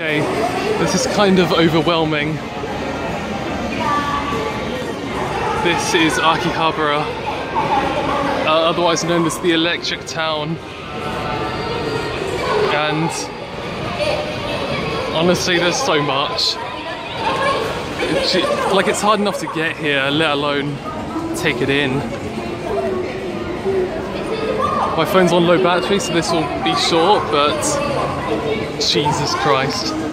Okay, this is kind of overwhelming. This is Akihabara, otherwise known as the Electric Town. And honestly, there's so much. Like, it's hard enough to get here, let alone take it in. My phone's on low battery, so this will be short, but Jesus Christ.